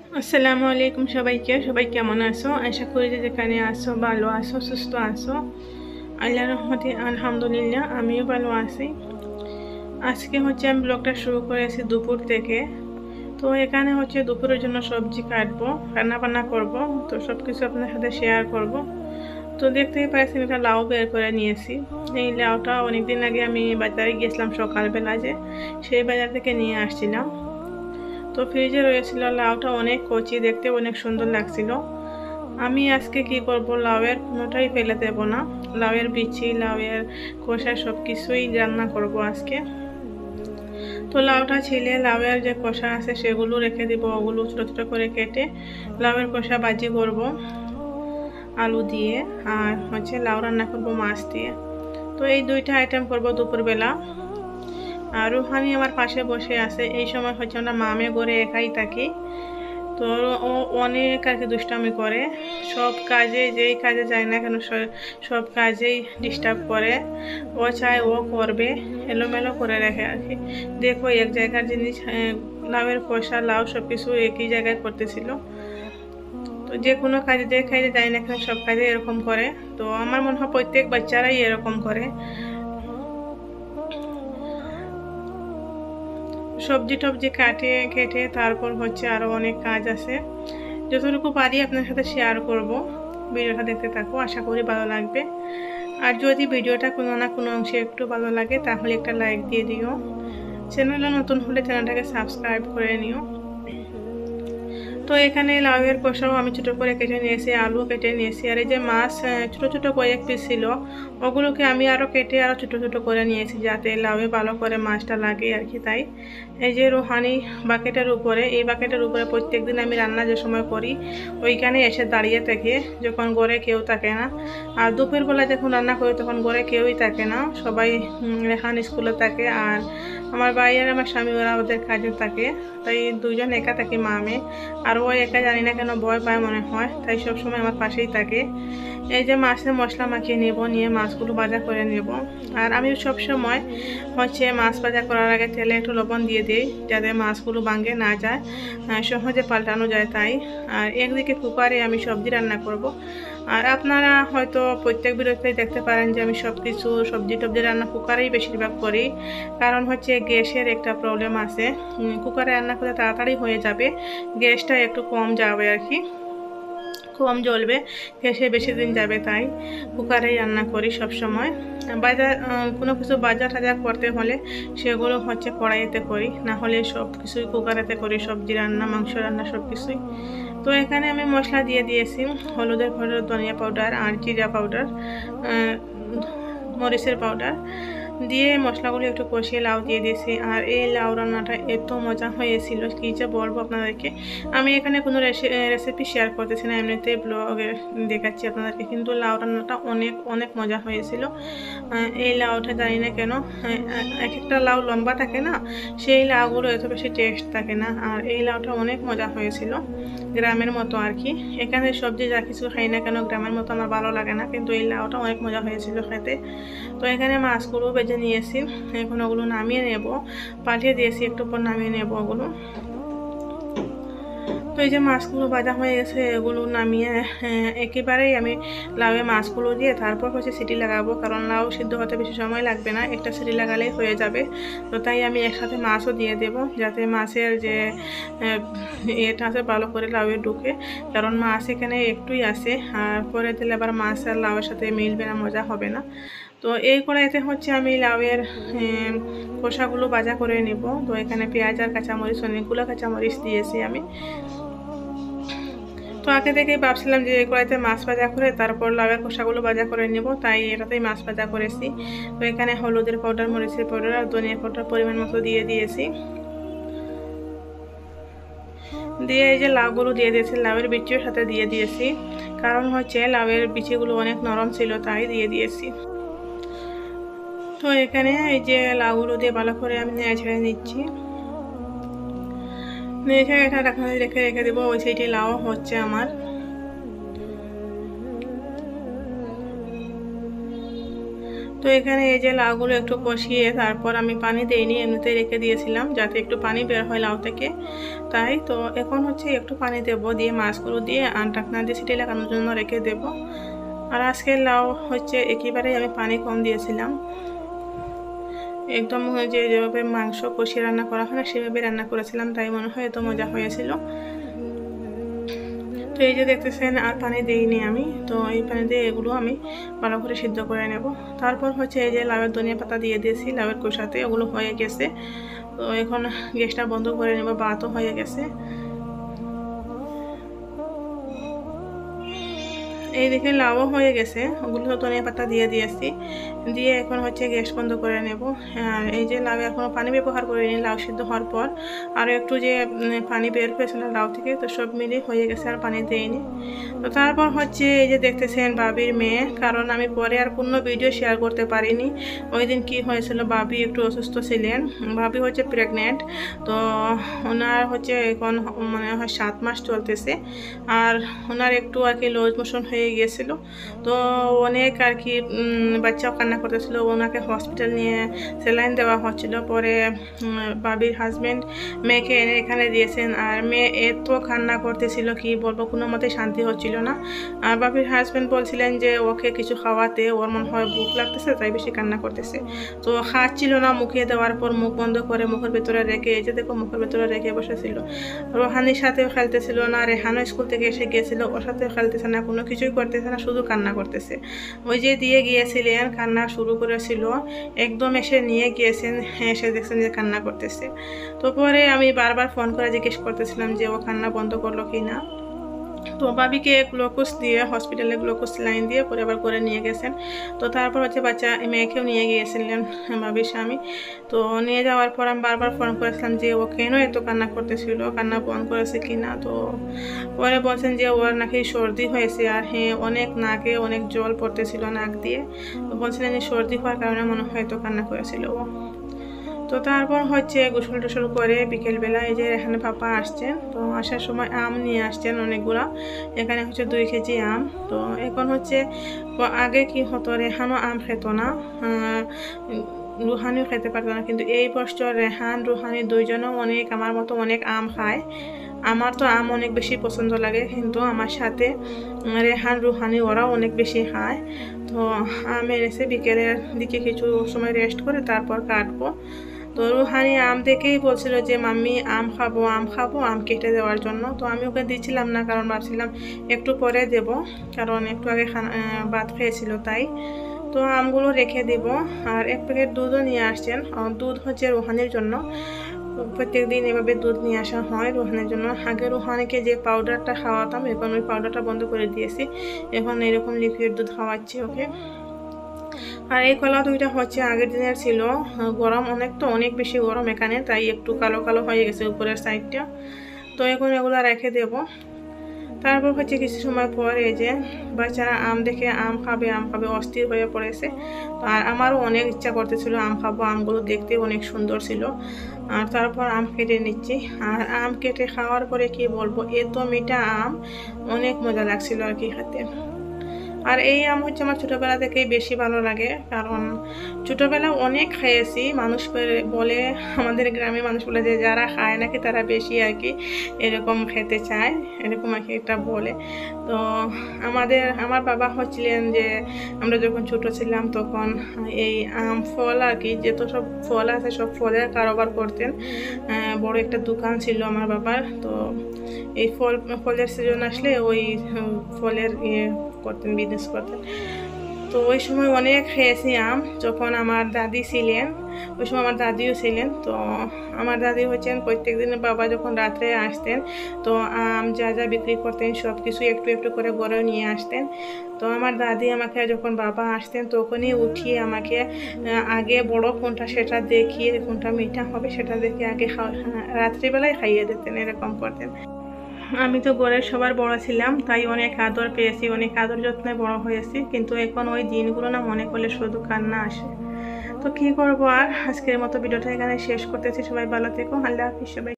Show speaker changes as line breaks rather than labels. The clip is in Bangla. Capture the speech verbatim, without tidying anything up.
আসসালামু আলাইকুম সবাইকে সবাই কেমন আছো? আশা করি যে যেখানে আছো ভালো আছো, সুস্থ আছো। আল্লাহর রহমতে আলহামদুলিল্লাহ আমিও ভালো আছি। আজকে হচ্ছে আমি ব্লগটা শুরু করেছি দুপুর থেকে। তো এখানে হচ্ছে দুপুরের জন্য সবজি কাটবো, রান্না বান্না করবো, তো সব কিছু আপনার সাথে শেয়ার করব। তো দেখতেই পাচ্ছেন এটা লাউ বের করে নিয়েছি। এই লাউটা অনেকদিন আগে আমি বাজারে গিয়েছিলাম সকালবেলা, যে সেই বাজার থেকে নিয়ে আসছিলাম। তো ফ্রিজে রয়েছিল লাউটা, অনেক কচি, দেখতে অনেক সুন্দর লাগছিল। আমি আজকে কি করব, লাউয়ের কোনোটাই ফেলে দেব না। লাউয়ের বিচি, লাউয়ের খোসা সব কিছুই রান্না করব আজকে। তো লাউটা ছিলে লাউয়ের যে খোসা আছে সেগুলো রেখে দিব, ওগুলো ছোটো ছোটো করে কেটে লাউয়ের খোসা ভাজি করব আলু দিয়ে, আর হচ্ছে লাউ রান্না করব মাছ দিয়ে। তো এই দুইটা আইটেম করব দুপুরবেলা। আর রুহানি আমার পাশে বসে আছে। এই সময় হচ্ছে আমরা মামে ঘরে একাই থাকি, তো ও অনেক আর কি দুষ্টামি করে। সব কাজে, যেই কাজে যায় না কেন সব কাজেই ডিস্টার্ব করে। ও চায় ও করবে, এলোমেলো করে রাখে আর কি। দেখো এক জায়গার জিনিস, লাউয়ের খোসা লাউ সব কিছু একই জায়গায় করতেছিল। তো যে কোনো কাজে, যে কাজে যায় না কেন সব কাজে এরকম করে। তো আমার মনে হয় প্রত্যেক বাচ্চারাই এরকম করে। সবজি টবজি কাটে কেটে তারপর হচ্ছে আরও অনেক কাজ আছে, যতটুকু পারি আপনার সাথে শেয়ার করব। ভিডিওটা দেখতে থাকো, আশা করি ভালো লাগবে। আর যদি ভিডিওটা কোনো না কোনো অংশে একটু ভালো লাগে তাহলে একটা লাইক দিয়ে দিও। চ্যানেলে নতুন হলে চ্যানেলটাকে সাবস্ক্রাইব করে নিও। তো এখানে লাউয়ের খোসাও আমি ছোটো করে কেটে নিয়েছি, আলু কেটে নিয়েছি, আর এই যে মাছ ছোটো ছোটো কয়েক পিস ছিল ওগুলোকে আমি আরও কেটে আরও ছোটো ছোটো করে নিয়েছি, যাতে লাউয়ে ভালো করে মাছটা লাগে আর কি। তাই এই যে রুহানি বাকেটের উপরে, এই বাকেটের উপরে প্রত্যেক দিন আমি রান্না যে সময় করি ওইখানে এসে দাঁড়িয়ে থাকে, যখন ঘরে কেউ থাকে না। আর দুপুরবেলা যখন রান্না করি তখন ঘরে কেউই থাকে না, সবাই রেহান স্কুলে থাকে, আর আমার ভাই আর আমার স্বামী ওরা ওদের কাজে থাকে। তাই দুজন একা থাকি মা মেয়ে। আর ও একা জানি না কেন ভয় পায় মনে হয়, তাই সবসময় আমার পাশেই থাকে। এই যে মাছের মশলা মাখিয়ে নেব, নিয়ে মাছগুলো ভাজা করে নেব। আর আমি সব সময় হচ্ছে মাছ ভাজা করার আগে তেলে একটু লবণ দিয়ে দিই, যাতে মাছগুলো ভাঙে না যায়, সহজে পাল্টানো যায় তাই। আর একদিকে কুকারে আমি সবজি রান্না করব। আর আপনারা হয়তো প্রত্যেক ভিডিওতেই দেখতে পারেন যে আমি সব কিছু সবজি টবজি রান্না কুকারেই বেশিরভাগ করি, কারণ হচ্ছে গ্যাসের একটা প্রবলেম আছে। কুকারে রান্না করলে তাড়াতাড়ি হয়ে যাবে, গ্যাসটা একটু কম যাবে আর কি, কম জ্বলবে, গ্যাসে বেশি দিন যাবে, তাই কুকারেই রান্না করি সব সময়। বাজার কোনো কিছু বাজার টাজার করতে হলে সেগুলো হচ্ছে কড়াইতে করি, না হলে সব কিছুই কুকারেতে করি, সবজি রান্না মাংস রান্না সব কিছুই। তো এখানে আমি মশলা দিয়ে দিয়েছি, হলুদের পাউডার, ধনিয়া পাউডার আর জিরা পাউডার, মরিচের পাউডার দিয়ে মশলাগুলো একটু কষিয়ে লাউ দিয়ে দিয়েছি। আর এই লাউ রান্নাটা এত মজা হয়েছিল কী যে বলবো আপনাদেরকে। আমি এখানে কোনো রেসিপি শেয়ার করতেছি না, এমনিতেই ব্লগে দেখাচ্ছি আপনাদেরকে, কিন্তু লাউ রান্নাটা অনেক অনেক মজা হয়েছিল। এই লাউটা জানি না কেন, এক একটা লাউ লম্বা থাকে না, সেই লাউগুলো এত বেশি টেস্ট থাকে না। আর এই লাউটা অনেক মজা হয়েছিল, গ্রামের মতো আর কি। এখানে সবজি যা কিছু খাই না কেন গ্রামের মতো আমার ভালো লাগে না, কিন্তু এই লাউটা অনেক মজা হয়েছিল খেতে। তো এখানে মাছগুলো ভেজে নিয়েছি, এখন ওগুলো নামিয়ে নেব, পাঠিয়ে দিয়েছি একটু পর নামিয়ে নেব ওগুলো। তো এই যে মাছগুলো ভাজা হয়ে গেছে, এগুলো নামিয়ে একেবারেই আমি লাউয়ে মাছগুলো দিয়ে তারপর হচ্ছে সিটি লাগাবো, কারণ লাউ সিদ্ধ হতে বেশি সময় লাগবে না, একটা সিটি লাগালেই হয়ে যাবে। তো তাই আমি একসাথে মাছও দিয়ে দেব, যাতে মাছের যে এটা আছে ভালো করে লাউয়ে ঢুকে, কারণ মাছ এখানে একটুই আছে, আর পরে দিলে আবার মাছ আর লাউয়ের সাথে মিলবে না, মজা হবে না। তো এই কড়াইতে হচ্ছে আমি লাউয়ের খোসাগুলো ভাজা করে নেব। তো এখানে পেঁয়াজ আর কাঁচামরিচ, অনেকগুলো কাঁচামরিচ দিয়েছি আমি। তো আগে থেকেই ভাবছিলাম যে এই কড়াইতে মাছ ভাজা করে তারপর লাউয়ের খোসাগুলো ভাজা করে নেব, তাই এটাতেই মাছ ভাজা করেছি। তো এখানে হলুদের পাউডার, মরিচের পাউডার আর ধনিয়া পাউডার পরিমাণ মতো দিয়ে দিয়েছি। দিয়ে এই যে লাউগুলো দিয়ে দিয়েছি, লাউয়ের বিচির সাথে দিয়ে দিয়েছি, কারণ হচ্ছে লাউয়ের বিচিগুলো অনেক নরম ছিল তাই দিয়ে দিয়েছি। তো এখানে এই যে লাউগুলো দিয়ে ভালো করে আমি নেড়ে ছেড়ে নিচ্ছি, নেড়ে ছেড়ে এটা রাখা রেখে রেখে দেবো। ওই সাইডে লাউ হচ্ছে আমার। তো এখানে এই যে লাউগুলো একটু কষিয়ে তারপর আমি পানি দেইনি, এমনিতেই রেখে দিয়েছিলাম যাতে একটু পানি বের হয় লাউ থেকে। তাই তো এখন হচ্ছে একটু পানি দেব, দিয়ে মাছগুলো দিয়ে আর ঢাকনা দিয়ে সিটি লাগানোর জন্য রেখে দেব। আর আজকে লাউ হচ্ছে একেবারেই আমি পানি কম দিয়েছিলাম, একদম যে যেভাবে মাংস কষিয়ে রান্না করা হয় না সেভাবে রান্না করেছিলাম, তাই মনে হয় এত মজা হয়েছিল। তো এই যে দেখতেছেন আর পানি দিইনি আমি, তো এই পানি দিয়ে এগুলো আমি ভালো করে সিদ্ধ করে নেব। তারপর হচ্ছে এই যে লাউয়ের ধনিয়া পাতা দিয়ে দিয়েছি লাউয়ের কষাতে, ওগুলো হয়ে গেছে। তো এখন গ্যাসটা বন্ধ করে নেব, ভাতও হয়ে গেছে। এই দেখে লাউও হয়ে গেছে, ওগুলো ধনিয়া পাতা দিয়ে দিয়েছি, দিয়ে এখন হচ্ছে গ্যাস বন্ধ করে নেব। আর এই যে লাউ এখনও পানি ব্যবহার করিনি, লাউ সিদ্ধ হওয়ার পর আরও একটু যে পানি বের হয়েছিল লাউ থেকে, তো সব মিলে হয়ে গেছে, আর পানি দিইনি। তো তারপর হচ্ছে এই যে দেখতেছেন বাবির মেয়ে, কারণ আমি পরে আর কোনো ভিডিও শেয়ার করতে পারিনি। ওই দিন কী হয়েছিল, বাবি একটু অসুস্থ ছিলেন, বাবি হচ্ছে প্রেগনেন্ট। তো ওনার হচ্ছে এখন মানে হয় সাত মাস চলতেছে, আর ওনার একটু আর কি লুজ মোশন হয়ে গিয়েছিল। তো অনেক আর কি বাচ্চাও কান্না করতেছিল, ওনাকে হসপিটাল নিয়ে স্যালাইন দেওয়া হচ্ছিল। পরে বাবির হাজব্যান্ড মেয়েকে এনে এখানে দিয়েছেন, আর মেয়ে এত কান্না করতেছিল কি বলবো, কোনো মতে শান্তি হচ্ছিল না। আর বাবির হাজব্যান্ড বলছিলেন যে ওকে কিছু খাওয়াতে, ওর মনে হয় ভুক লাগতেছে তাই বেশি কান্না করতেছে। তো খাচ্ছিল না, মুখে দেওয়ার পর মুখ বন্ধ করে মুখের ভেতরে রেখে, এই যে দেখো মুখের ভেতরে রেখে বসেছিল। রোহানির সাথেও খেলতেছিল না, রেহানও স্কুল থেকে এসে গিয়েছিল, ওর সাথেও খেলতেছে না, কোনো কিছুই করতেছে না, শুধু কান্না করতেছে। ওই যে দিয়ে গিয়েছিলেন, কান্না শুরু করেছিল, একদম এসে নিয়ে গিয়েছেন, এসে দেখছেন যে কান্না করতেছে। তো পরে আমি বারবার ফোন করে জিজ্ঞেস করতেছিলাম যে ও কান্না বন্ধ করলো কি না। তো বাবিকে গ্লুকোজ দিয়ে হসপিটালে গ্লুকোজ লাইন দিয়ে পরে আবার করে নিয়ে গেছেন। তো তারপর হচ্ছে বাচ্চা মেয়েকেও নিয়ে গিয়েছিলেন বাবির স্বামী। তো নিয়ে যাওয়ার পর আমি বারবার ফোন করেছিলাম যে ও কেন এত কান্না করতেছিল, কান্না বন্ধ করেছে কি না। তো পরে বলছেন যে ওর নাকি সর্দি হয়েছে, আর হ্যাঁ অনেক নাকে অনেক জল পড়তেছিল নাক দিয়ে। তো বলছিলেন যে সর্দি হওয়ার কারণে মনে হয় তো কান্না করেছিল ও। তো তারপর হচ্ছে গোসল টোসল করে বিকেলবেলা এই যে এখানে পাপা আসছেন, তো আসার সময় আম নিয়ে আসছেন অনেকগুলা, এখানে হচ্ছে দুই কেজি আম। তো এখন হচ্ছে আগে কি হতো, রেহানও আম খেত না, রুহানিও খেতে পারতো না, কিন্তু এই বছর রেহান রুহানি দুইজনও অনেক আমার মতো অনেক আম খায়। আমার তো আম অনেক বেশি পছন্দ লাগে, কিন্তু আমার সাথে রেহান রুহানি ওরাও অনেক বেশি খায়। তো আম এনেছে, বিকেলের দিকে কিছু সময় রেস্ট করে তারপর কাটবো। তো রুহানি আম দেখেই বলছিল যে মাম্মি আম খাবো আম খাবো, আম কেটে দেওয়ার জন্য। তো আমি ওকে দিচ্ছিলাম না, কারণ ভাবছিলাম একটু পরে দেব, কারণ একটু আগে খানা ভাত খেয়েছিল তাই। তো আমগুলো রেখে দেব। আর এক প্যাকেট দুধও নিয়ে আসছেন, দুধ হচ্ছে রুহানির জন্য, প্রত্যেক দিন এভাবে দুধ নিয়ে আসা হয় রুহানির জন্য। আগে রুহানিকে যে পাউডারটা খাওয়াতাম, এখন ওই পাউডারটা বন্ধ করে দিয়েছি, এখন এরকম লিকুইড দুধ খাওয়াচ্ছি ওকে। আর এই কলা দুইটা হচ্ছে আগের দিনের ছিল, গরম অনেক, তো অনেক বেশি গরম এখানে, তাই একটু কালো কালো হয়ে গেছে উপরের সাইডটা। তো এখন এগুলো রেখে দেব। তারপর হচ্ছে কিছু সময় পর এই যে বাচ্চারা আম দেখে আম খাবে আম খাবে অস্থির হয়ে পড়েছে। তো আর আমারও অনেক ইচ্ছা করতেছিল আম খাবো, আমগুলো দেখতে অনেক সুন্দর ছিল। আর তারপর আম কেটে নিচ্ছি, আর আম কেটে খাওয়ার পরে কি বলবো, এত মিঠা আম, অনেক মজা লাগছিল আর কি খেতে। আর এই আম হচ্ছে আমার ছোটোবেলা থেকেই বেশি ভালো লাগে, কারণ ছোটোবেলা অনেক খেয়েছি। মানুষ বলে, আমাদের গ্রামে মানুষ বলে যে যারা খায় নাকি তারা বেশি আর কি এরকম খেতে চায়, এরকম আর কি একটা বলে। তো আমাদের আমার বাবা হচ্ছিলেন যে আমরা যখন ছোট ছিলাম তখন এই আম ফল আর কি যত সব ফল আছে সব ফলের কারবার করতেন, বড় একটা দোকান ছিল আমার বাবার। তো এই ফল ফলের সিজন আসলে ওই ফলের ইয়ে করতেন, বিজনেস করতেন। তো ওই সময় অনেক খেয়েছি আম, যখন আমার দাদি ছিলেন ওই সময় আমার দাদিও ছিলেন। তো আমার দাদি হচ্ছেন প্রত্যেক দিন বাবা যখন রাত্রে আসতেন, তো আম যা যা বিক্রি করতেন সব কিছু একটু একটু করে ঘরে নিয়ে আসতেন। তো আমার দাদি আমাকে যখন বাবা আসতেন তখনই উঠিয়ে আমাকে আগে বড় কোনটা সেটা দেখিয়ে কোনটা মিঠা হবে সেটা দেখে আগে রাত্রিবেলায় খাইয়ে দিতেন, এরকম করতেন। আমি তো ঘরের সবার বড় ছিলাম, তাই অনেক আদর পেয়েছি, অনেক আদর যত্নে বড় হয়েছি, কিন্তু এখন ওই দিনগুলো না মনে করলে শুধু কান্না আসে। তো কি করবো আর, আজকের মতো ভিডিওটা এখানে শেষ করতেছি। সবাই ভালো থেকো, আল্লাহ হাফিজ সবাই।